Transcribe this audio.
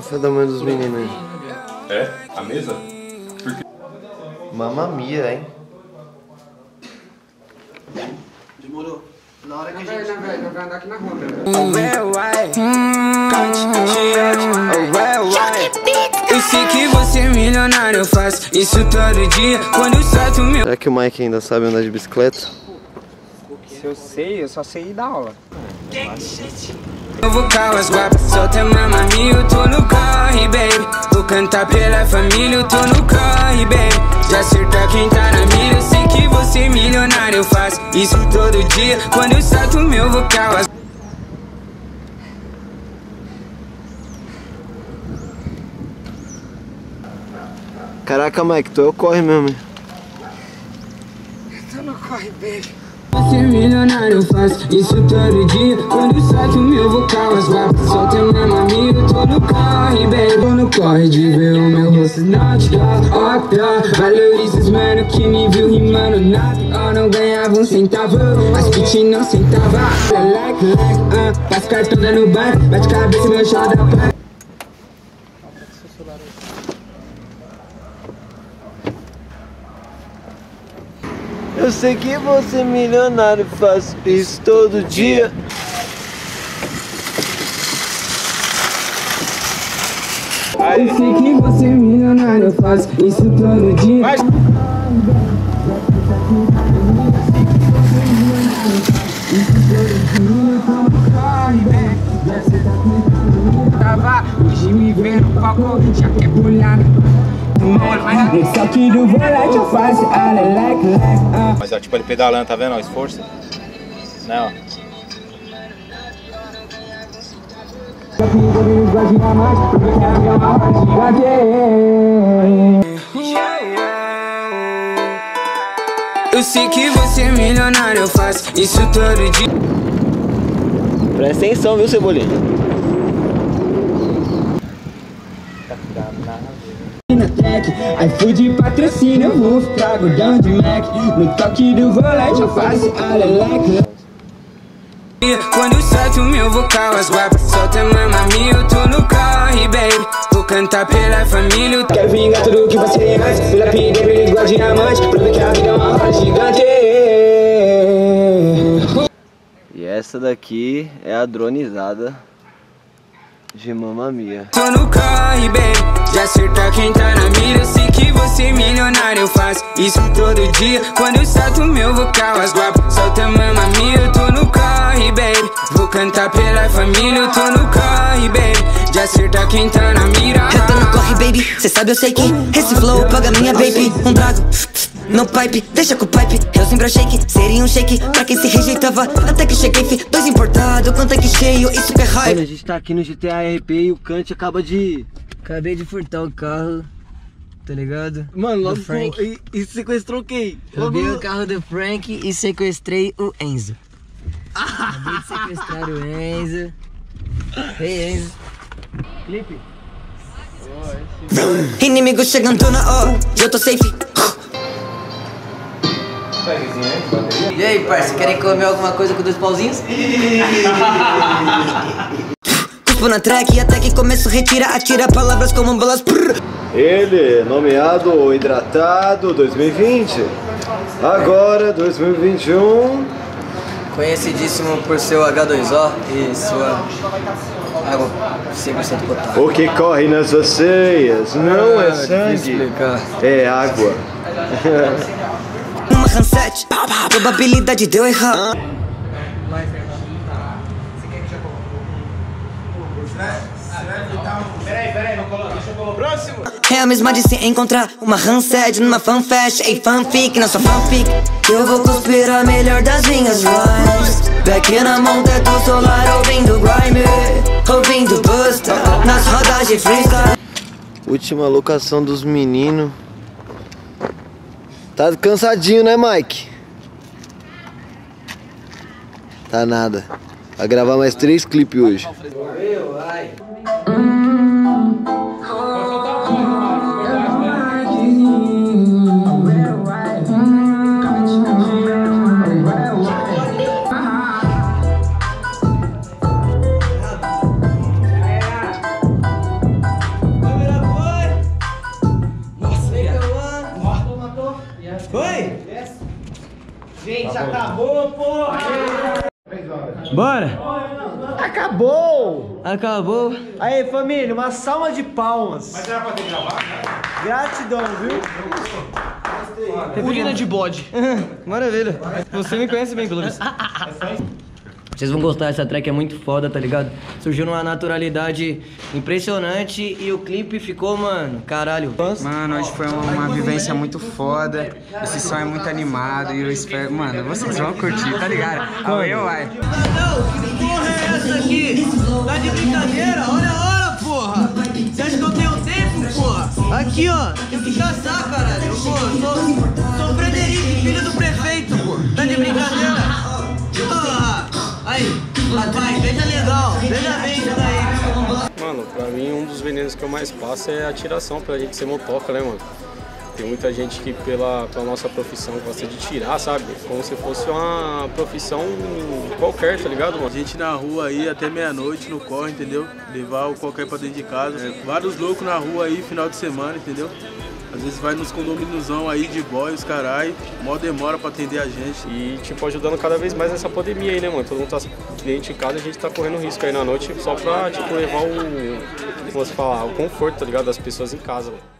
café da manhã dos meninos aí. É? A mesa? Porque... Mamma mia, hein? Demorou. Na hora que a gente... Não vai andar aqui na rua, Eu sei que você é milionário, eu faço isso todo dia. Quando eu solto meu... Será que o Mike ainda sabe andar de bicicleta? Se eu sei, eu só sei ir dar aula. Eu vou com as guapas, solta mamma mia, eu tô no corre, baby. Vou cantar pela família, eu tô no corre, baby. Já acerta quem tá na mira, eu sei que você é milionário, eu faço isso todo dia. Quando eu solto meu vocal, as... Caraca, Mike, tu corre mesmo. Tô no corre, baby. Você é milionário, eu faço isso todo dia. Quando eu solto meu vocal, as guapas soltam mamma mia, eu tô no corre, baby. Tô no corre de ver o meu rosto natural. Ó, pior, valoriza os mano que me viu rimando nada. Ó, não ganhava um centavo, as pitch não sentava. Passa cartão no banco, bate cabeça no chão da praia. Eu sei que você é milionário, faço isso todo dia. Eu sei que você é milionário, eu faço isso todo dia. Vai. Hoje me vê no palco, já quer pular. Nesse aqui do volante eu faço Mas ó, tipo ele pedalando, tá vendo? Ó, esforço. Né, ó. Eu sei que você é milionário, eu faço isso todo dia. Presta atenção, viu, Cebolinha? Na track, iFood patrocina, eu vou ficar gordão de Mac. No toque do volante eu faço aleleque. Quando eu solto meu vocal, as guapas soltam mamma mia, eu tô no corre, baby. Vou cantar pela família. Quero vingar tudo que você antes. Pela pilha, brilho igual diamante. Prove que a vida é uma roda gigante. E essa daqui é a dronizada de Mamma Mia. Tô no corre, baby. Já acerta quem tá na mira. Eu sei que você é milionário, eu faço isso todo dia. Quando eu solto meu vocal, as guapas soltam mamma mia, eu tô no corre, baby. Vou cantar pela família, eu tô no corre, baby. Já acerta quem tá na mira. Eu tô no corre, baby. Cê sabe, eu sei que esse flow paga minha baby. Um trago no pipe, deixa com o pipe. Eu sempre achei que seria um shake pra quem se rejeitava. Até que cheguei, fi, dois importado com tanque cheio, isso que é hype. Mano, a gente tá aqui no GTA RP e o Kant acaba de... Acabei de furtar o carro, tá ligado? Mano, logo Frank. e sequestrou quem? Roubei o carro do Frank e sequestrei o Enzo. Acabei de sequestrar o Enzo. Ei, Enzo. Clipe. Inimigo chegando na hora, eu tô safe. E aí, parça, querem comer alguma coisa com 2 pauzinhos? Cuspo na track até que começo retira, atira palavras como bolas. Ele, nomeado ou hidratado 2020. Agora 2021. Conhecidíssimo por seu H2O e sua água 100% potável. O que corre nas suas veias não é sangue, é água. Uma handset, probabilidade de eu errar. Peraí, não coloca, deixa eu colocar. Próximo! É a mesma de se encontrar uma handset numa fanfest. Ei, fanfic, não sou fanfic. Eu vou cuspir a melhor das minhas rhymes. Back na mão, teto solar, ouvindo grime, ouvindo Busta, nas rodas de freestyle. Última locação dos meninos. Tá cansadinho, né, Mike? Tá nada. Vai gravar mais 3 clipes hoje. Acabou, porra! Bora! Acabou! Acabou. Aí, família, uma salva de palmas. Mas era pra ter gravado? Gratidão, viu? Urina de bode. Maravilha. Você me conhece bem, Clóvis. Vocês vão gostar, essa track é muito foda, tá ligado? Surgiu numa naturalidade impressionante e o clipe ficou, mano, caralho. Mano, hoje foi uma vivência muito foda. Esse som é muito animado e eu espero... Mano, vocês vão curtir, tá ligado? Amanhã vai. Que porra é essa aqui? Tá de brincadeira? Olha a hora, porra! Você acha que eu tenho tempo, porra? Aqui, ó, tem que caçar, caralho. Eu sou Frederico, filho do prefeito, pô. Tá de brincadeira? Porra! Aí, rapaz, veja legal, veja bem isso daí. Mano, pra mim um dos venenos que eu mais passo é a tiração, pra gente ser motoca, né, mano? Tem muita gente que pela nossa profissão gosta de tirar, sabe? Como se fosse uma profissão qualquer, tá ligado, mano? A gente na rua aí até meia-noite no corre, entendeu? Levar o qualquer pra dentro de casa. Vários loucos na rua aí, final de semana, entendeu? Às vezes vai nos condomíniozão aí de boy, os carai, mó demora pra atender a gente. E, tipo, ajudando cada vez mais nessa pandemia aí, né, mano? Todo mundo tá cliente em casa, a gente tá correndo risco aí na noite só pra, tipo, levar o... como se fala, o conforto, tá ligado? Das pessoas em casa, mano.